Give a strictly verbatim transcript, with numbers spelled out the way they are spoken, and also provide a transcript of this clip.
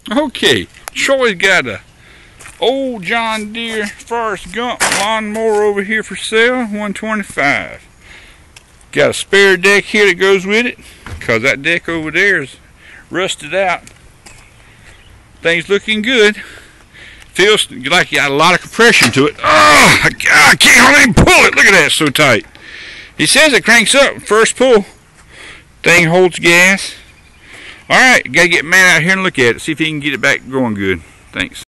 Okay, Troy's got a old John Deere Forrest Gump lawnmower over here for sale, one twenty-five. Got a spare deck here that goes with it, because that deck over there is rusted out. Things looking good. Feels like you got a lot of compression to it. Oh, I can't hardly pull it. Look at that, it's so tight. He says it cranks up first pull. Thing holds gas. Alright, gotta get man out here and look at it, see if he can get it back going good. Thanks.